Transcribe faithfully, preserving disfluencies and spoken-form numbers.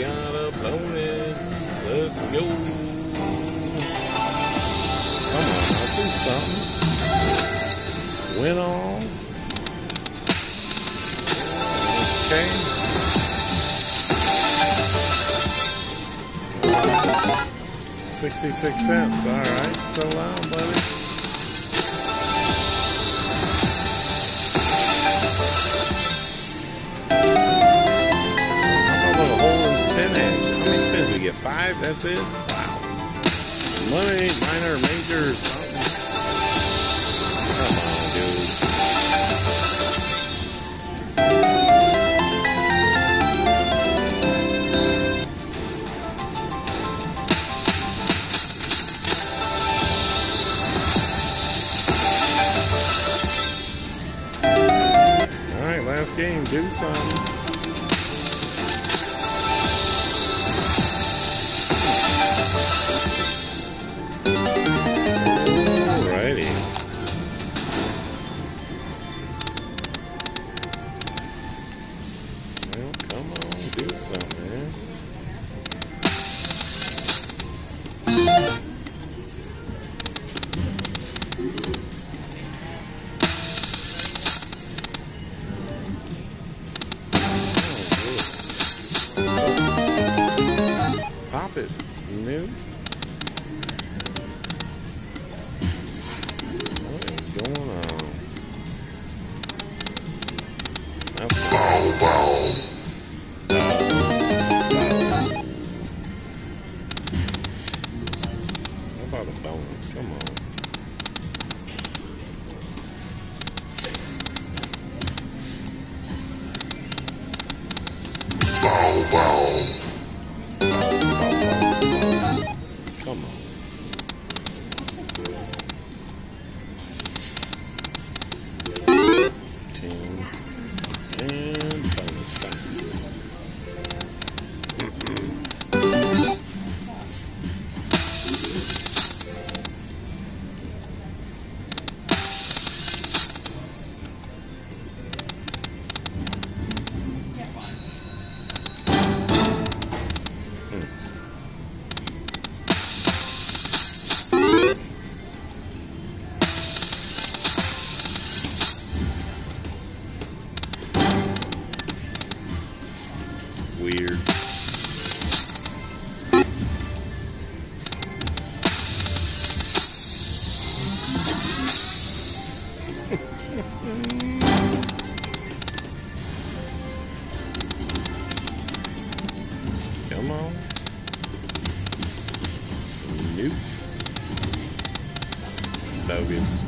got a bonus. Let's go. Come on, I'll do something. Win all. Okay. sixty-six cents. All right, so loud, buddy. Get five, that's it? Wow. Money, minor, major, something. Come on, dude. Alright, last game, do something. Well, come on, do something, man. Oh, pop it, new. What is going on? That's How about a bonus? Come on. Bow, bow. Come on. Tens and bonus time. Weird. Come on. Nope. Bogus.